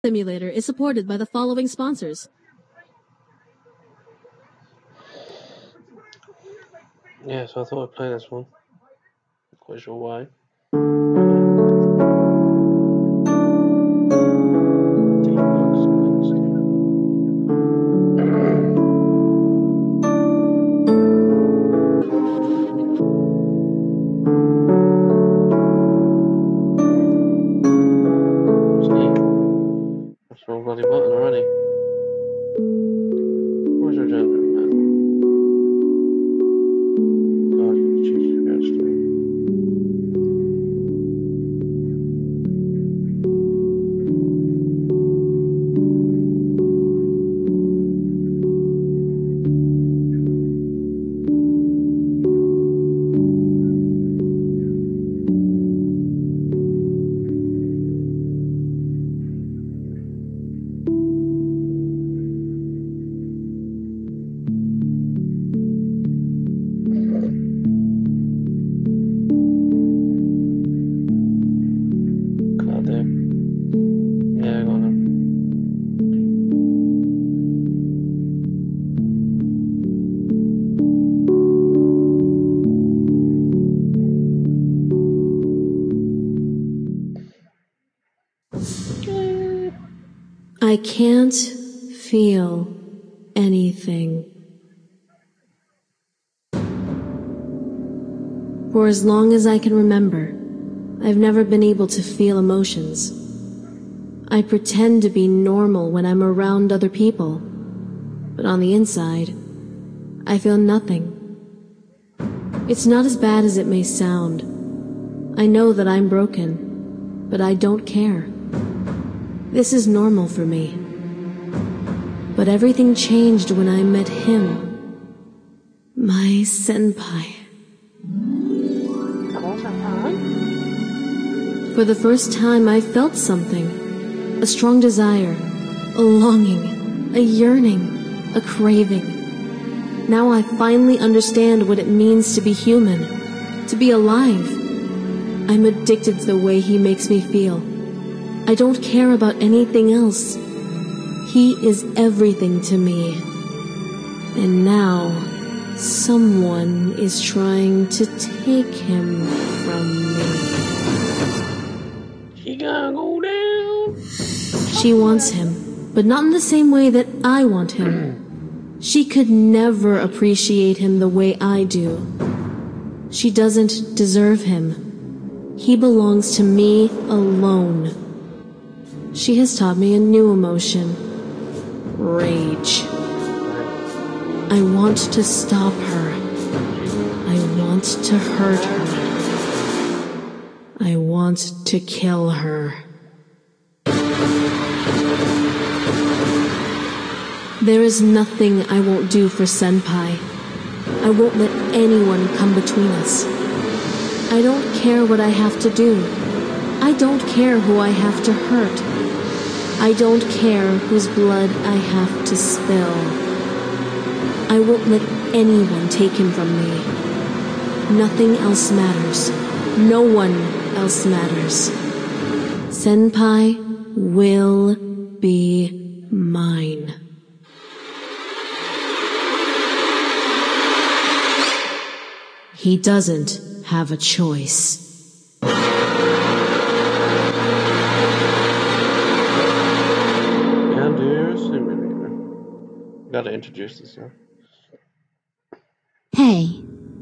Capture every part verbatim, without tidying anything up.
Simulator is supported by the following sponsors. Yeah, so I thought I'd play this one. Not quite sure why. That's the wrong bloody button already. Where's our gender man? God, you choose your hairstyle. I can't feel anything. For as long as I can remember, I've never been able to feel emotions. I pretend to be normal when I'm around other people, but on the inside, I feel nothing. It's not as bad as it may sound. I know that I'm broken, but I don't care. This is normal for me. But everything changed when I met him. My senpai. For the first time, I felt something. A strong desire, a longing, a yearning, a craving. Now I finally understand what it means to be human, to be alive. I'm addicted to the way he makes me feel. I don't care about anything else. He is everything to me. And now, someone is trying to take him from me. She gonna go down. She wants him, but not in the same way that I want him. She could never appreciate him the way I do. She doesn't deserve him. He belongs to me alone. She has taught me a new emotion. Rage. I want to stop her. I want to hurt her. I want to kill her. There is nothing I won't do for Senpai. I won't let anyone come between us. I don't care what I have to do. I don't care who I have to hurt. I don't care whose blood I have to spill. I won't let anyone take him from me. Nothing else matters. No one else matters. Senpai will be mine. He doesn't have a choice. Yandere Simulator. Gotta introduce this now. Hey.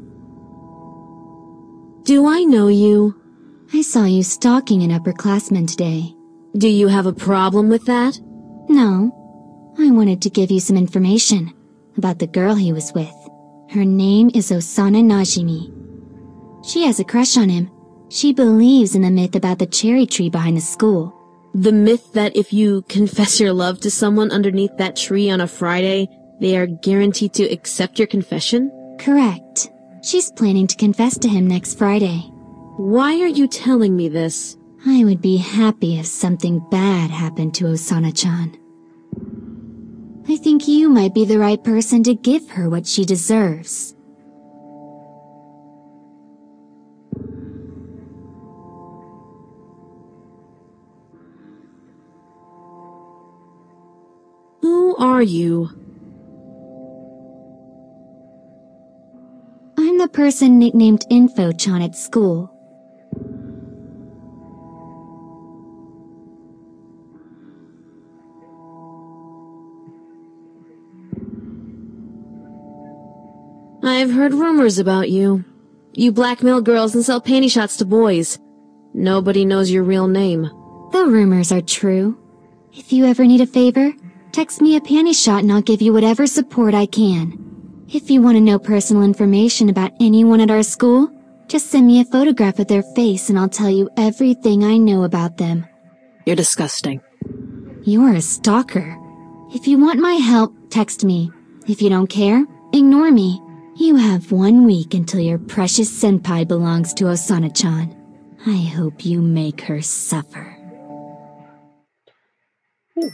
Do I know you? I saw you stalking an upperclassman today. Do you have a problem with that? No. I wanted to give you some information about the girl he was with. Her name is Osana Najimi. She has a crush on him. She believes in the myth about the cherry tree behind the school. The myth that if you confess your love to someone underneath that tree on a Friday, they are guaranteed to accept your confession? Correct. She's planning to confess to him next Friday. Why are you telling me this? I would be happy if something bad happened to Osana-chan. I think you might be the right person to give her what she deserves. Who are you? I'm the person nicknamed Info-chan at school. I've heard rumors about you. You blackmail girls and sell panty shots to boys. Nobody knows your real name. The rumors are true. If you ever need a favor, text me a panty shot and I'll give you whatever support I can. If you want to know personal information about anyone at our school, just send me a photograph of their face and I'll tell you everything I know about them. You're disgusting. You're a stalker. If you want my help, text me. If you don't care, ignore me. You have one week until your precious senpai belongs to Osana-chan. I hope you make her suffer. Ooh.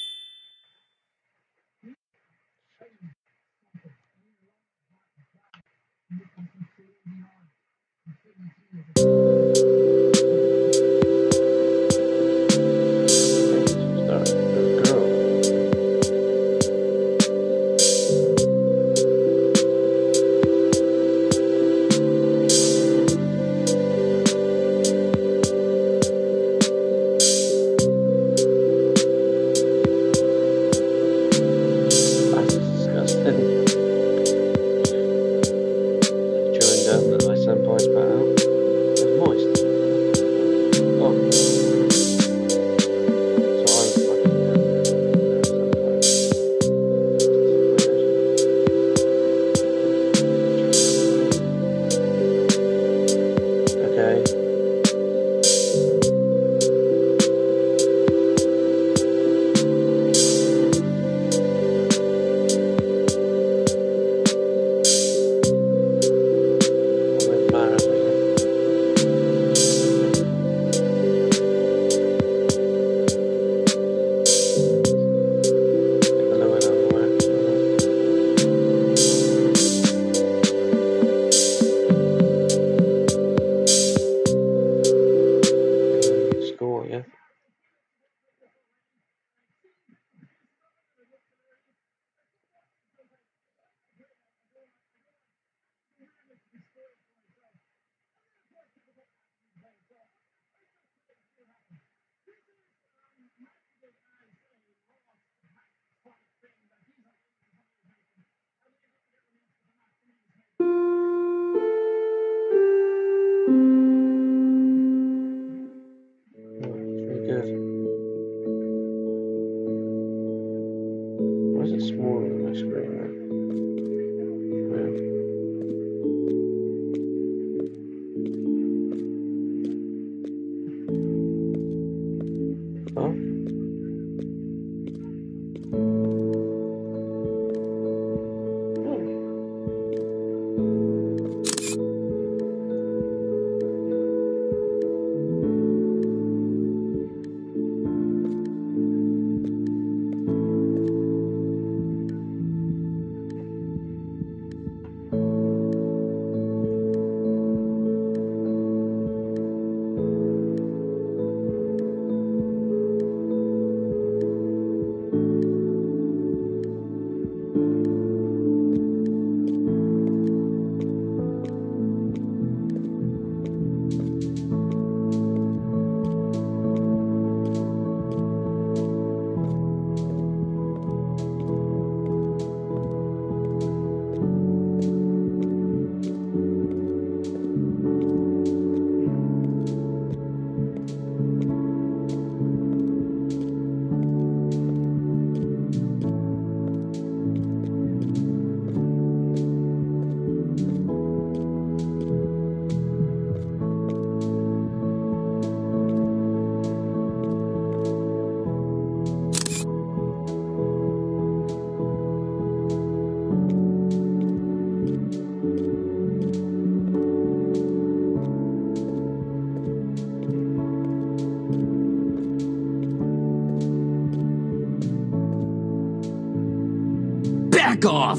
Back off!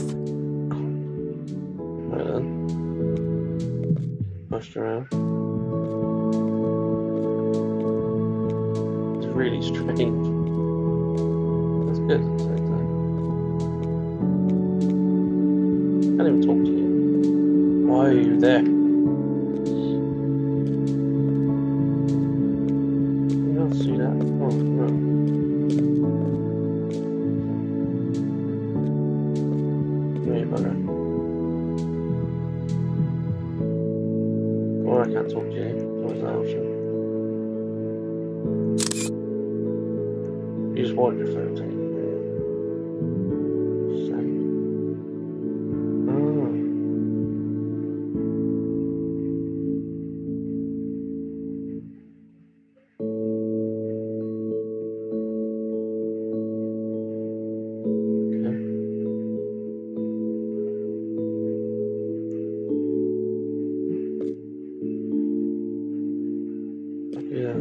Right then. Pushed around. It's really strange. That's good at the same time. there. You don't see that. Oh, no. Wait, bugger. Or I can't talk to you. What was that option? You just want your phone taken. Send. Oh. Yeah.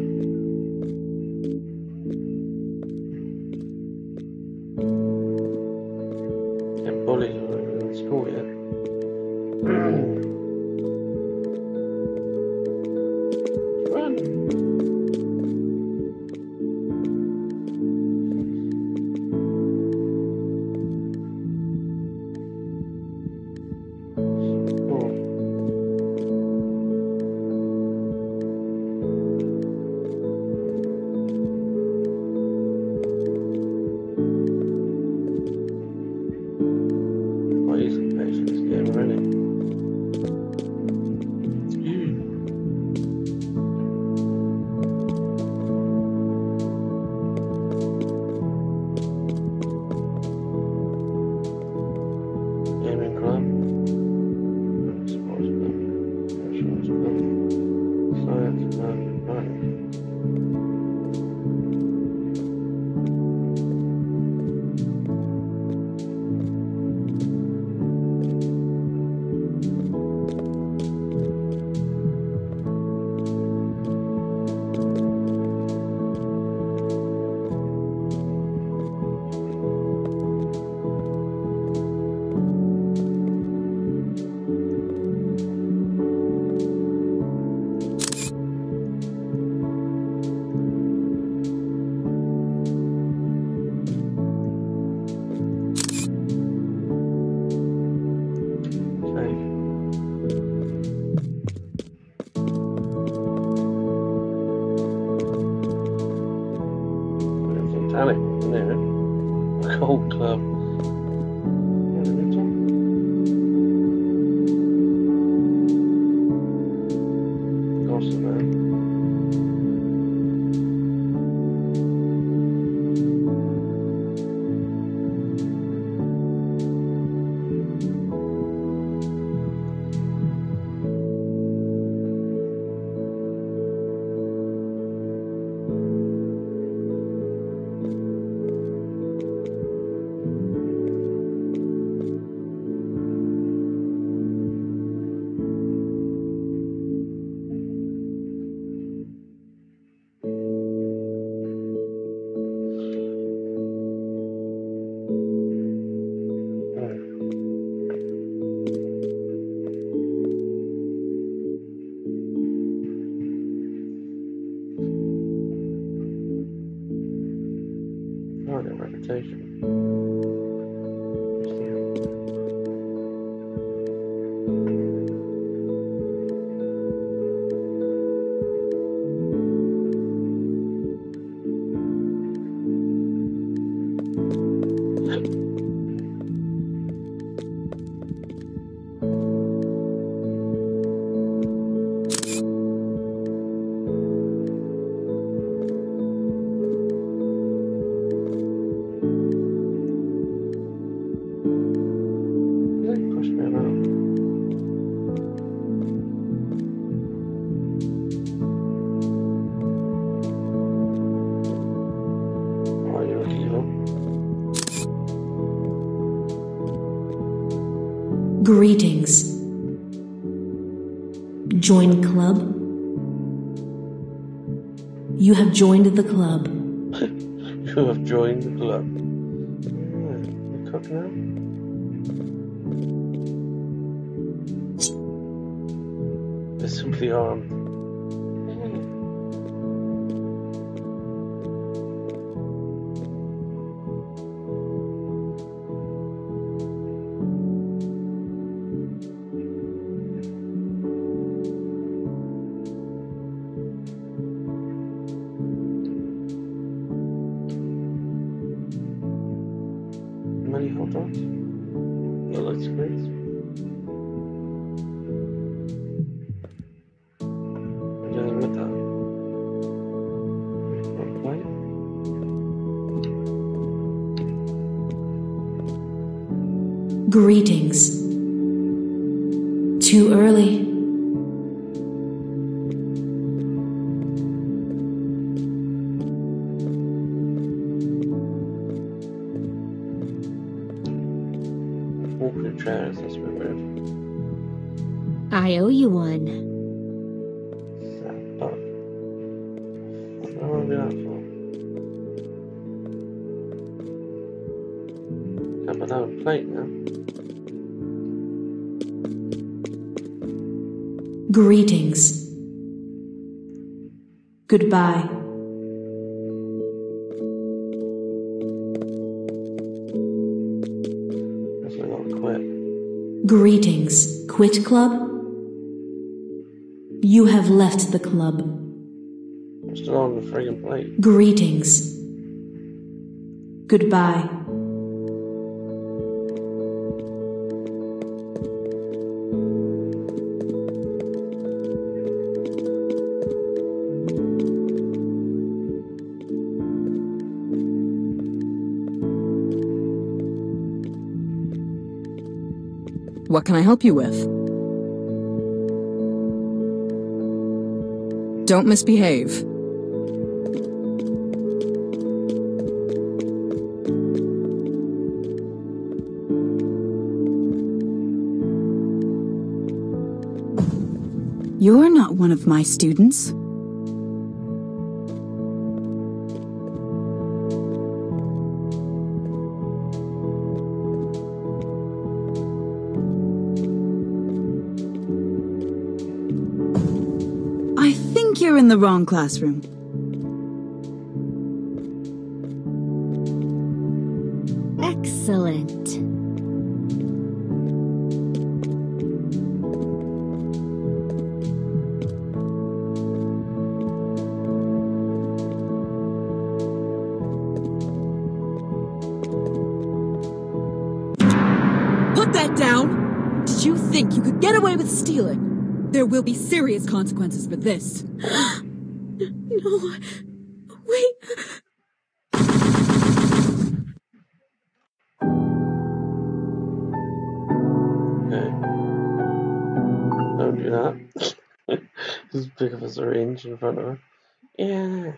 Get bullied all over in school yet. Run! Oh. Quite easily pay for this game already. Gaming club, sports club, insurance club, science club, right. Tally, there. Cold club. Gossip man. Oh, their reputation. Push me around. Why you look evil? Greetings. Join club? You have joined the club. You have joined the club. Yeah, you cook now? They're simply armed. many hot dogs? That looks great. I'm doing with that. Okay. Greetings. Too early. Walking chairs, that's a bit weird. I owe you one. Sad dog. What do I want to do that for? Can't put that on a plate now. Greetings. Goodbye. Guess I gotta quit. Greetings. Quit club? You have left the club. I'm still on the friggin' plate. Greetings. Goodbye. What can I help you with? Don't misbehave. You're not one of my students. I think you're in the wrong classroom. Excellent. Put that down! Did you think you could get away with stealing? There will be serious consequences for this. No. Wait. Okay. Don't do that. Just pick up a syringe in front of her. Yeah.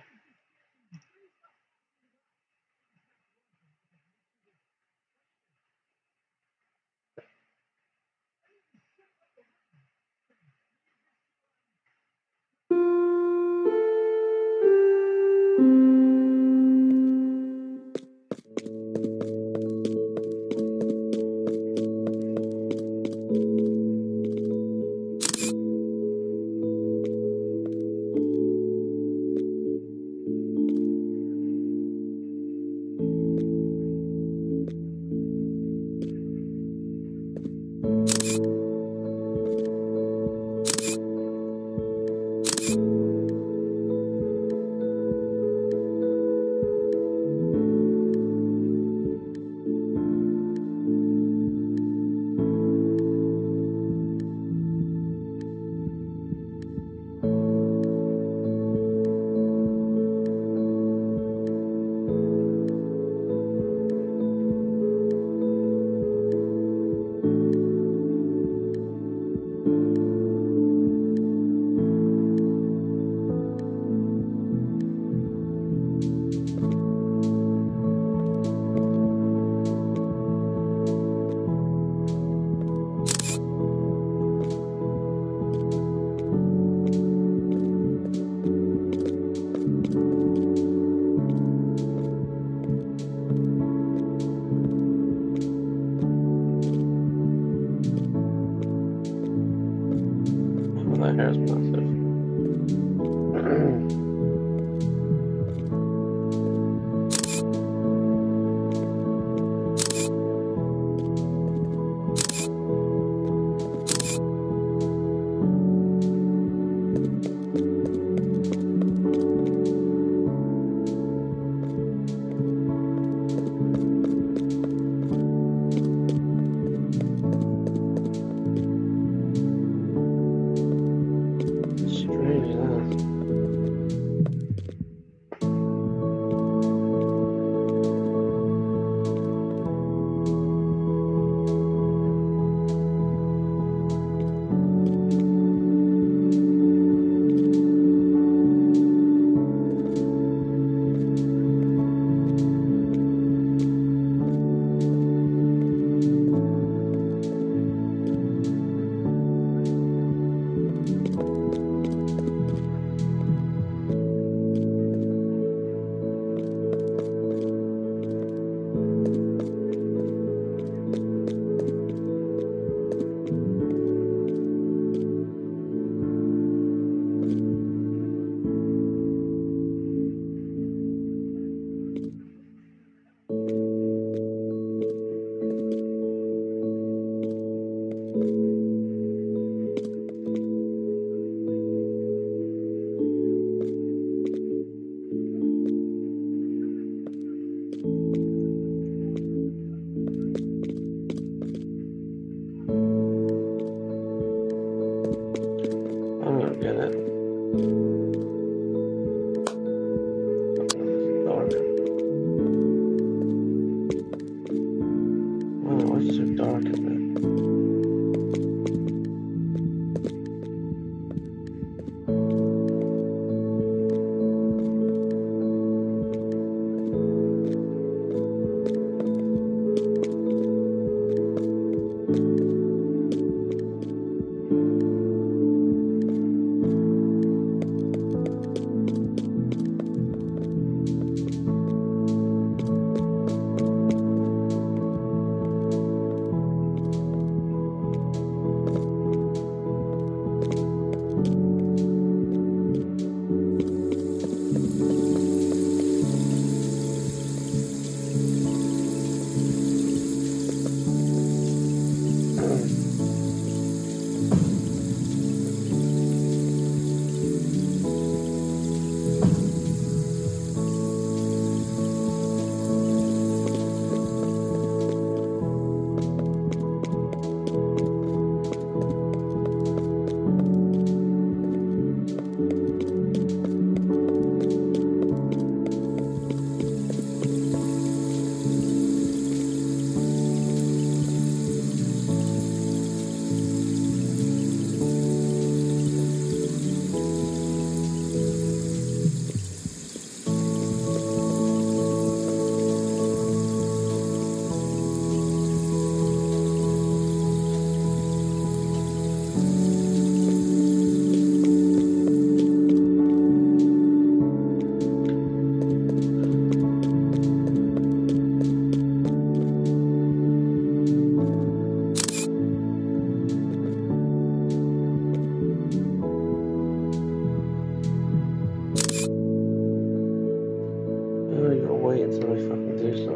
That hair's massive.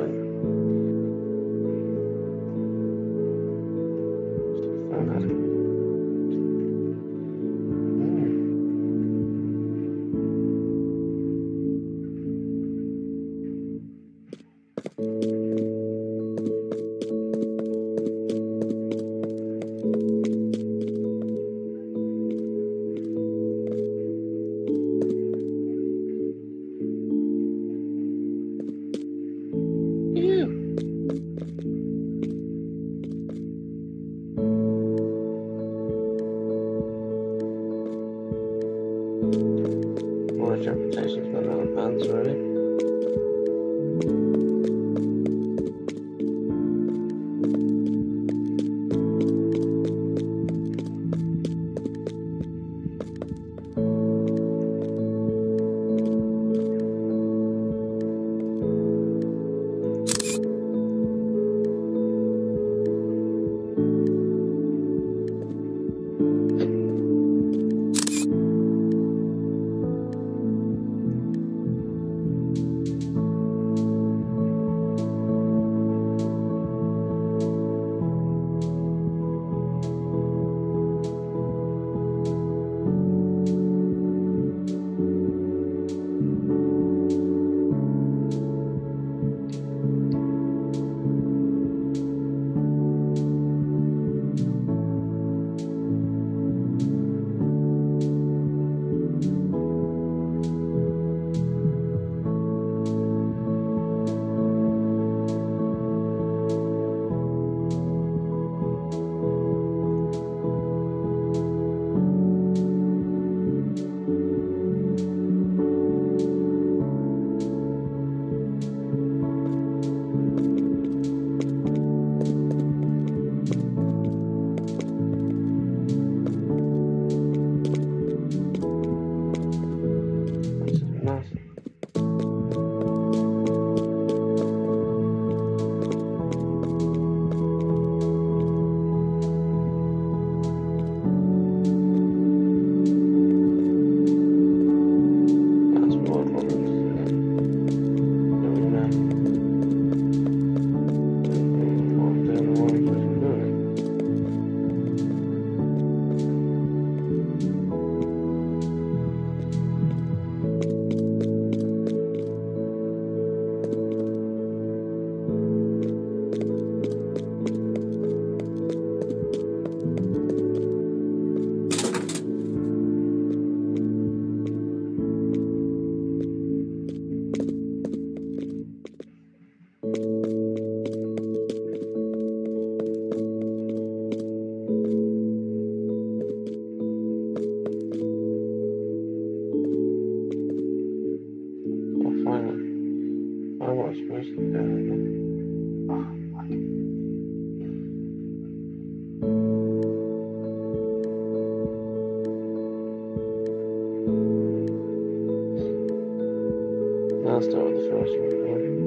it. Found that. More interpretations than other bands already. I'll start with the first one.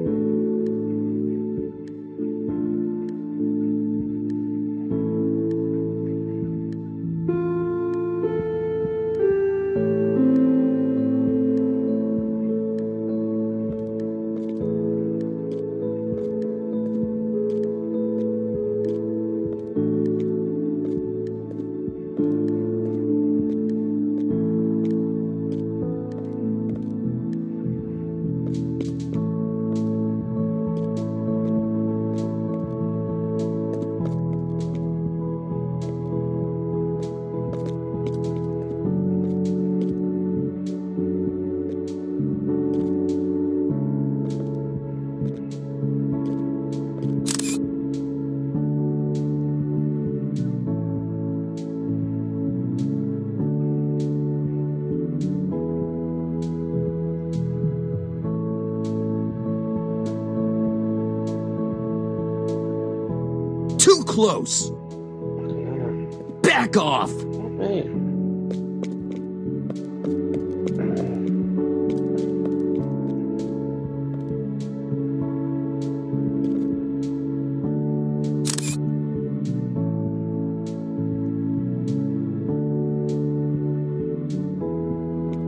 Too close! Back off! Hey.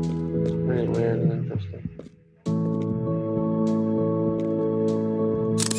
Really weird and interesting.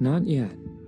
Not yet.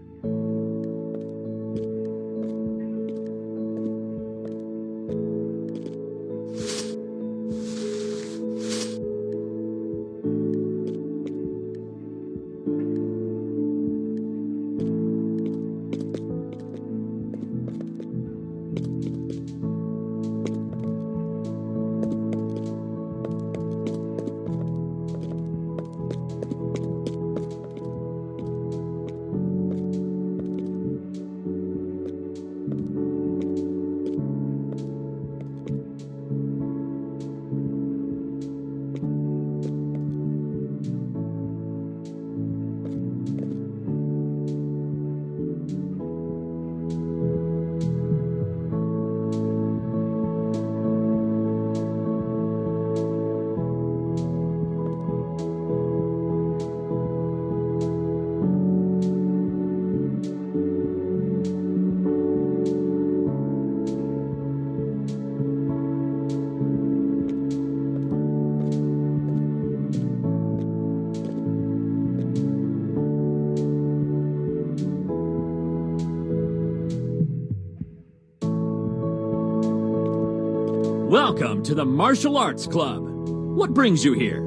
Welcome to the Martial Arts Club. What brings you here?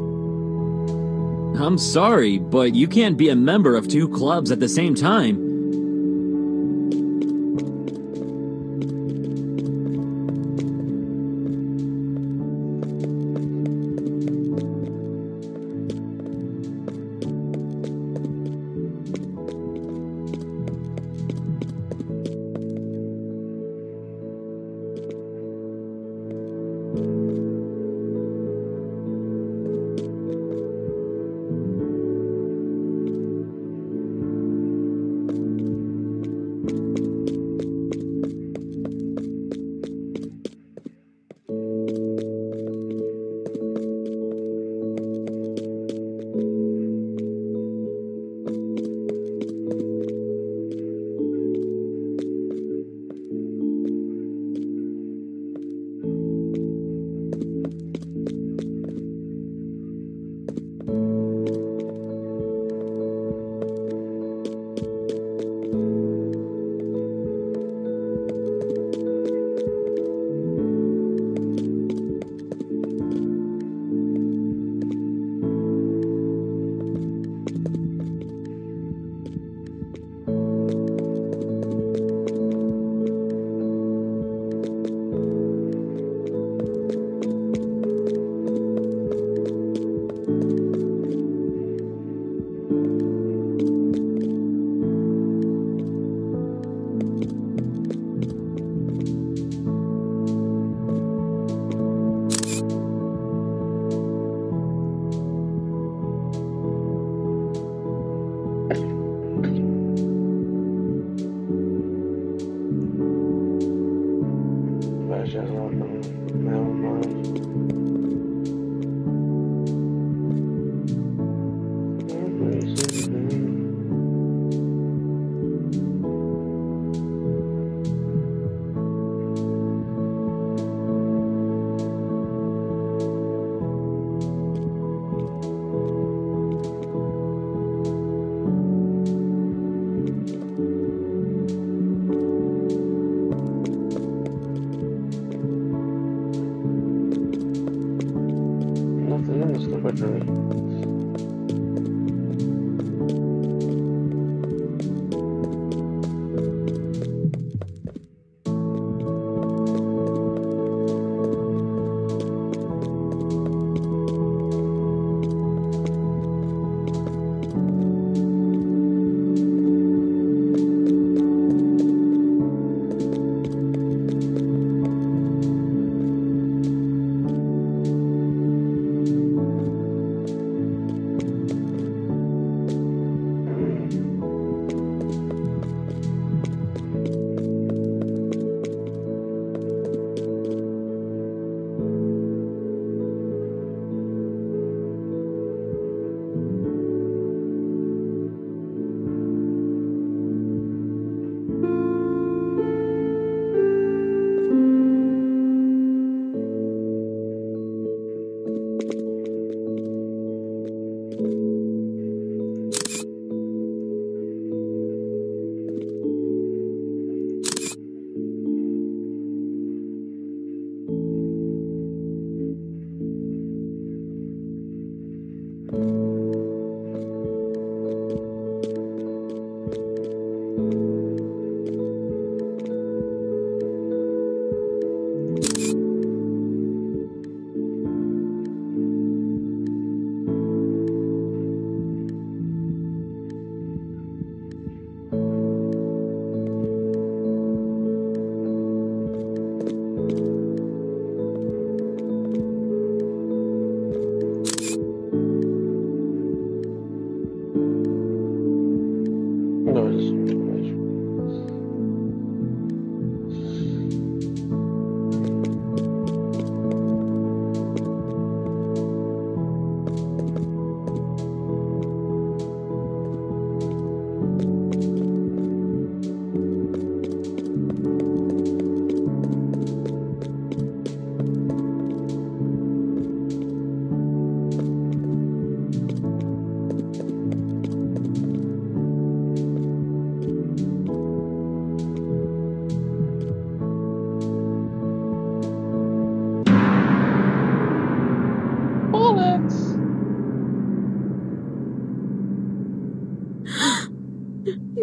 I'm sorry, but you can't be a member of two clubs at the same time.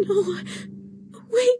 No. Wait.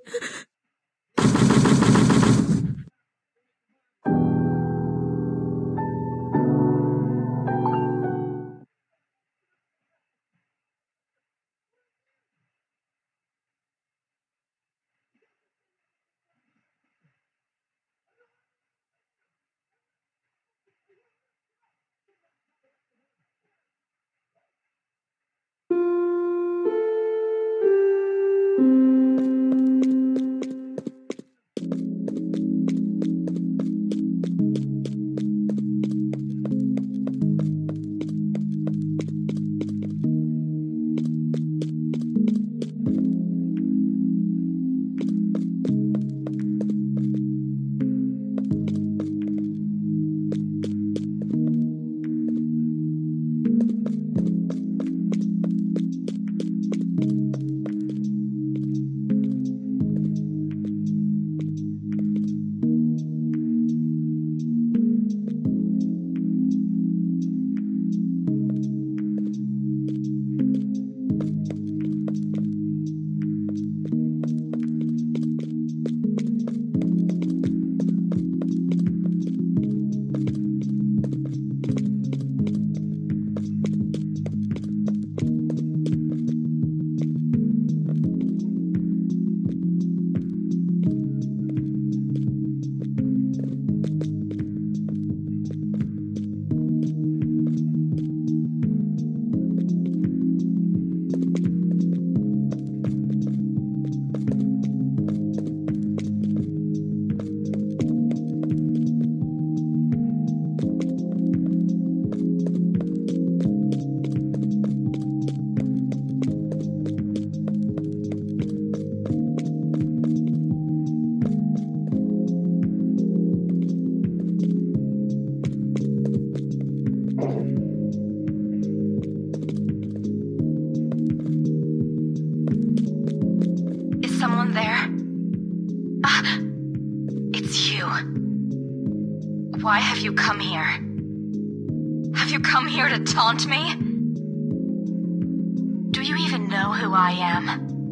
Someone there? Ah, it's you. Why have you come here? Have you come here to taunt me? Do you even know who I am?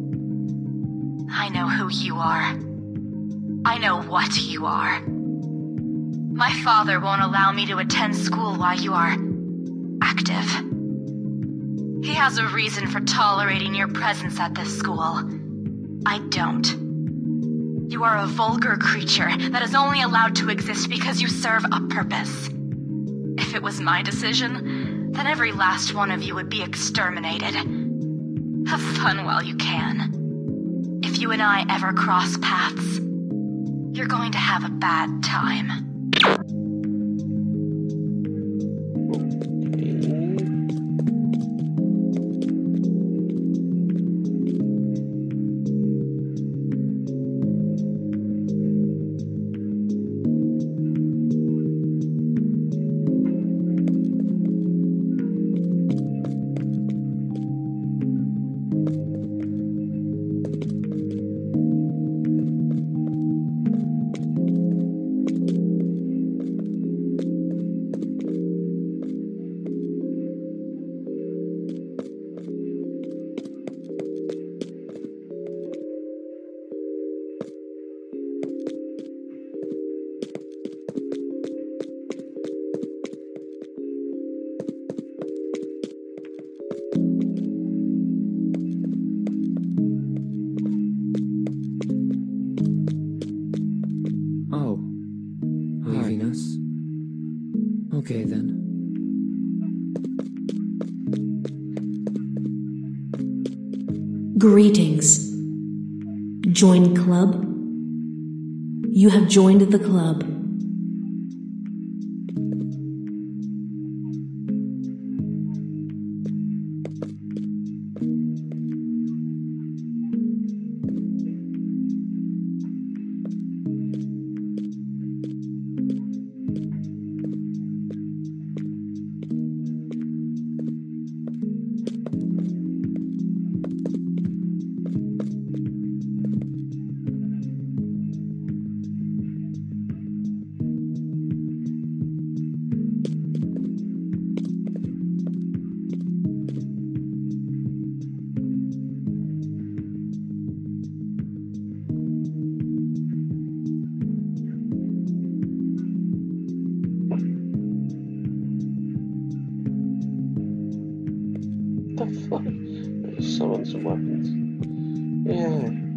I know who you are. I know what you are. My father won't allow me to attend school while you are active. He has a reason for tolerating your presence at this school. I don't. You are a vulgar creature that is only allowed to exist because you serve a purpose. If it was my decision, then every last one of you would be exterminated. Have fun while you can. If you and I ever cross paths, you're going to have a bad time. Okay, then. Greetings. Join club? You have joined the club. summon some weapons. Yeah.